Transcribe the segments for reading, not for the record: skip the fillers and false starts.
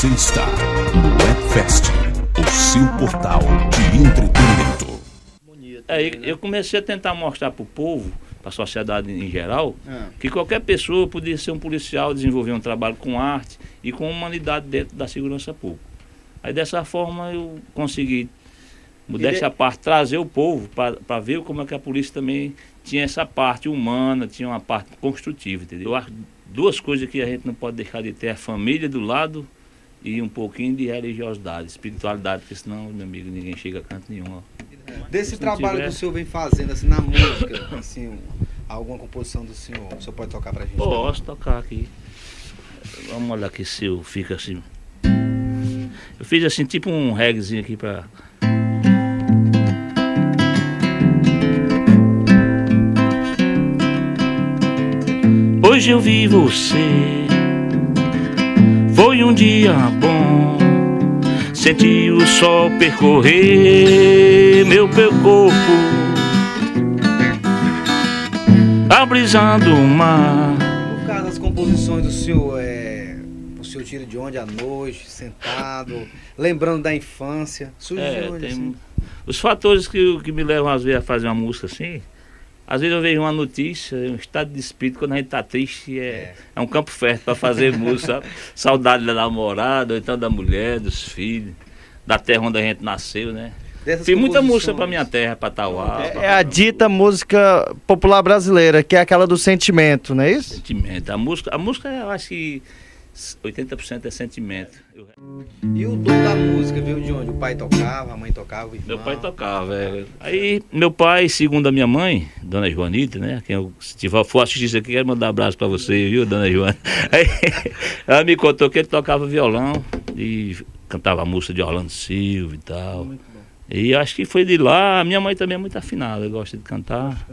Você está no Webfest, o seu portal de entretenimento. Eu comecei a tentar mostrar para o povo, para a sociedade em geral, que qualquer pessoa podia ser um policial, desenvolver um trabalho com arte e com humanidade dentro da segurança pública. Aí dessa forma eu consegui, modéstia à parte, trazer o povo para ver como é que a polícia também tinha essa parte humana, tinha uma parte construtiva, entendeu? Eu acho duas coisas que a gente não pode deixar de ter: a família do lado e um pouquinho de religiosidade, espiritualidade, porque senão, meu amigo, ninguém chega a canto nenhum. Desse trabalho que o senhor vem fazendo, assim, na música, assim, alguma composição do senhor, o senhor pode tocar pra gente? Posso tocar aqui. Vamos olhar aqui se eu fico assim. Eu fiz assim, tipo um reggaezinho aqui pra... Hoje eu vi você, foi um dia bom, senti o sol percorrer meu corpo, abrisando o mar. No caso das composições do senhor, o senhor tira de onde à noite, sentado, lembrando da infância, surge de onde, assim? Os fatores que me levam às vezes a fazer uma música assim. Às vezes eu vejo uma notícia, um estado de espírito, quando a gente tá triste, é um campo fértil para fazer música, sabe? Saudade da namorada, ou então da mulher, dos filhos, da terra onde a gente nasceu, né? Tem muita música para minha terra, para Tauá. É a dita música popular brasileira, que é aquela do sentimento, não é isso? Sentimento. A música eu acho que 80% é sentimento. E o dom da música veio de onde? O pai tocava, a mãe tocava, o irmão? Meu pai tocava, Aí meu pai, segundo a minha mãe, Dona Joanita, né? Quem eu, se for assistir isso aqui, quero mandar um abraço pra você, viu, Dona Joana? Aí, ela me contou que ele tocava violão e cantava música de Orlando Silva e tal. Muito bom. E acho que foi de lá. A minha mãe também é muito afinada, gosta de cantar.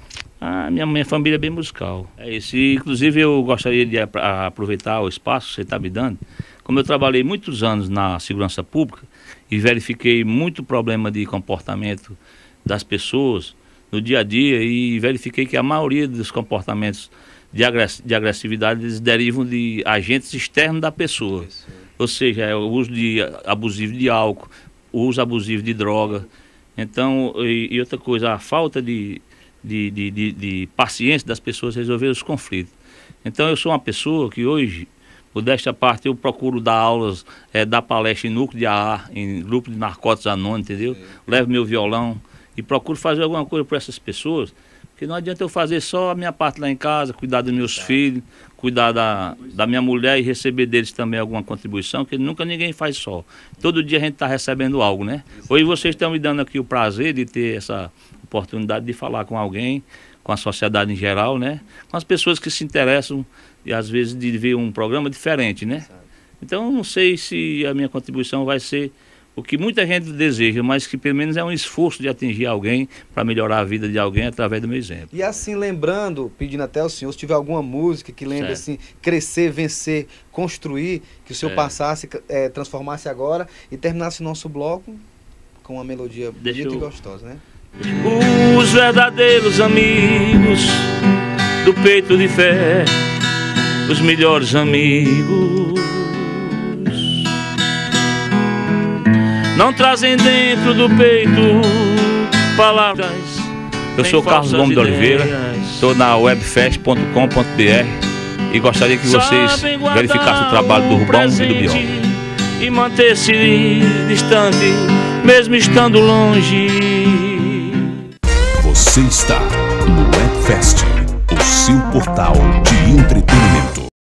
Minha família é bem musical. É isso. E, inclusive, eu gostaria de aproveitar o espaço que você está me dando. Como eu trabalhei muitos anos na segurança pública e verifiquei muito problema de comportamento das pessoas no dia a dia, e verifiquei que a maioria dos comportamentos de agressividade eles derivam de agentes externos da pessoa. Isso. Ou seja, o uso abusivo de álcool, o uso abusivo de droga. Então, e outra coisa, a falta de paciência das pessoas resolver os conflitos. Então eu sou uma pessoa que hoje, modéstia à parte, eu procuro dar aulas, dar palestra em núcleo de AA, em grupo de narcóticos anônimos, entendeu? Sim. Levo meu violão e procuro fazer alguma coisa por essas pessoas, porque não adianta eu fazer só a minha parte lá em casa, cuidar dos meus filhos, cuidar da minha mulher e receber deles também alguma contribuição, que nunca ninguém faz só. Todo dia a gente está recebendo algo, né? Hoje vocês estão me dando aqui o prazer de ter essa oportunidade de falar com alguém, com a sociedade em geral, né? Com as pessoas que se interessam e às vezes de ver um programa diferente, né? Então não sei se a minha contribuição vai ser o que muita gente deseja, mas que pelo menos é um esforço de atingir alguém para melhorar a vida de alguém através do meu exemplo. E assim, lembrando, pedindo até ao senhor, se tiver alguma música que lembre assim, crescer, vencer, construir, que o senhor passasse, transformasse agora e terminasse o nosso bloco com uma melodia bonita e gostosa, né? Os verdadeiros amigos do peito de fé, os melhores amigos, não trazem dentro do peito palavras. Eu sou Carlos Gomes de Oliveira, estou na webfest.com.br e gostaria que vocês verificassem o trabalho do Rubão e do Bion. E manter-se distante, mesmo estando longe. Você está no Webfest, o seu portal de entretenimento.